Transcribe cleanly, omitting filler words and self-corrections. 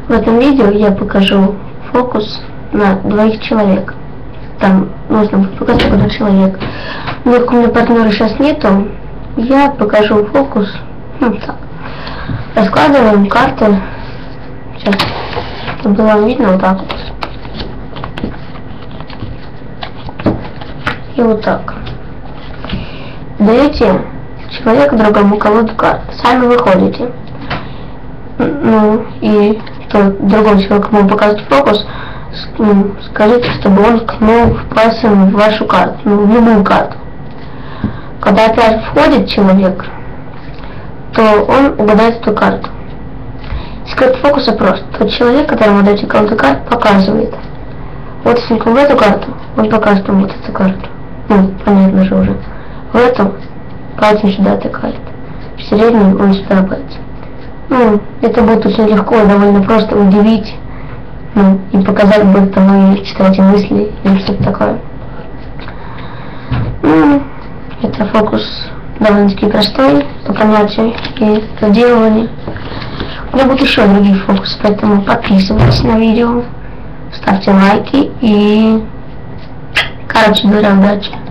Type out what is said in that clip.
В этом видео я покажу фокус на 2 человек. Там нужно показать 1 человек. Но как у меня партнера сейчас нету, я покажу фокус. Так. Раскладываем карты. Сейчас, чтобы было видно вот так вот. И вот так. Даете человеку другому колоду карт. Сами выходите. Ну и другому человеку, кому показывать фокус, скажите, чтобы он ткнул пальцем в вашу карту, в любую карту. Когда опять входит человек, то он угадает эту карту. Секрет фокуса прост. Тот человек, которому вы даете колоду карт, показывает. Вот если в эту карту, он покажет вам вот эту карту. Понятно же уже. В эту пальцем сюда тыкает. В среднем он сюда пальцем. Это будет очень легко и довольно просто удивить, и показать, будто вы читаете мысли или что-то такое. Это фокус довольно-таки простой по понятию и проделыванию. У меня будут еще другие фокусы, поэтому подписывайтесь на видео, ставьте лайки и, короче говоря, удачи.